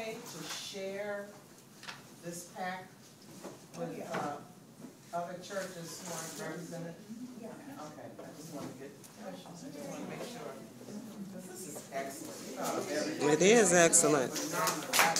okay to share this pack with other churches who aren't represented? Yeah. Okay, I just want to get, I just want to make sure. This is excellent. It is excellent. Phenomenal.